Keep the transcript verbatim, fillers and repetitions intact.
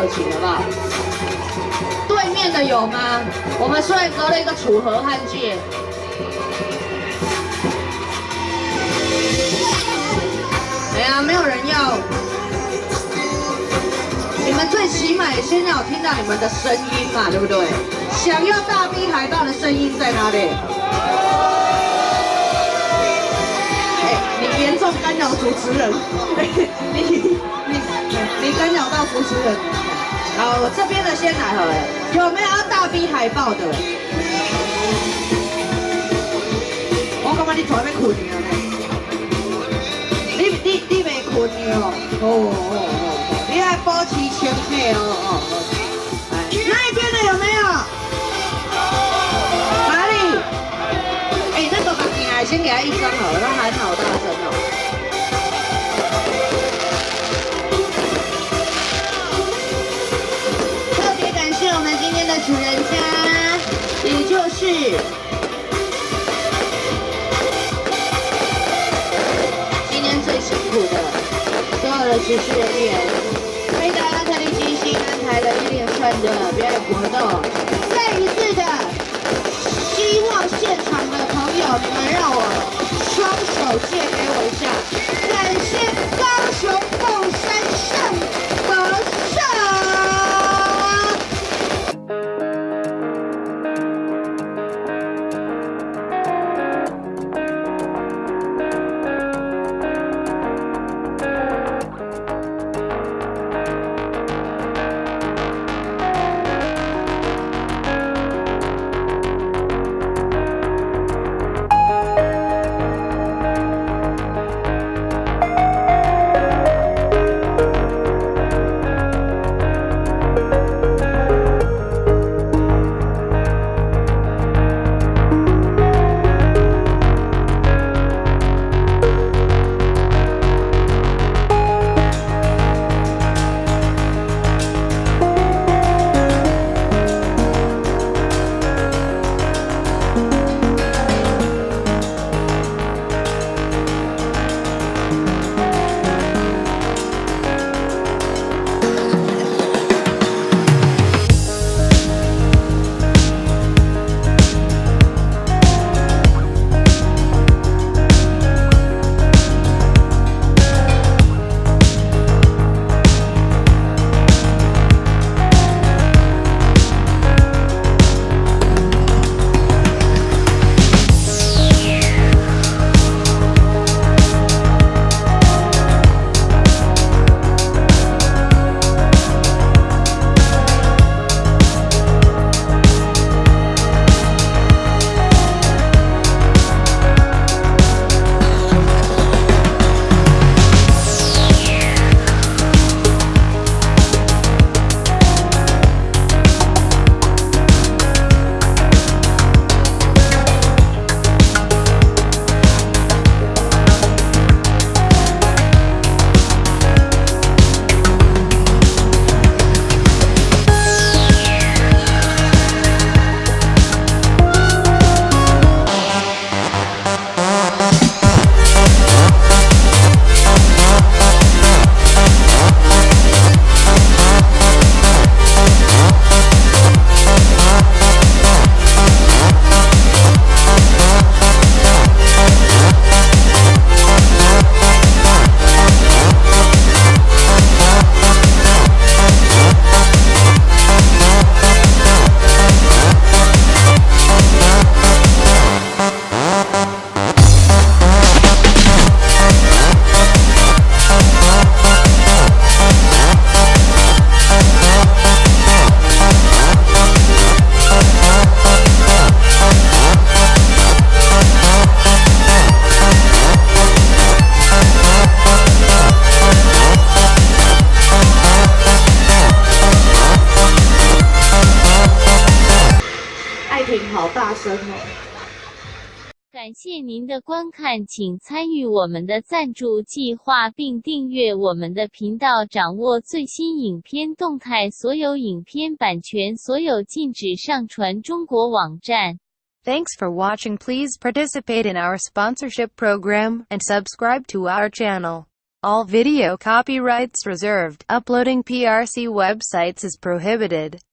情，好不好？对面的有吗？我们虽然隔了一个楚河汉界。 哎呀，没有人要。你们最起码也先要听到你们的声音嘛，对不对？想要大 B 海盗的声音在哪里？哎，你严重干扰主持人，你你你干扰到主持人。好，我这边的先来好了，有没有要大 B 海报的？我感觉你头要困了呢。 你你你袂困哦，哦哦哦，你要保持清气哦哦哦。那一边的有没有？哪里？哎，那个把进来先给他一张好了，他喊好大声哦。特别感谢我们今天的主人家，也就是。 最辛苦的所有的主持人员，为大家特地精心安排了一连串的表演活动。再一次的，希望现场的朋友，你们让我双手借给我一下，感谢高雄凤山圣德社。 感谢您的观看，请参与我们的赞助计划并订阅我们的频道，掌握最新影片动态。所有影片版权所有禁止上传中国网站。 Thanks for watching. Please participate in our sponsorship program and subscribe to our channel. All video copyrights reserved. Uploading P R C websites is prohibited.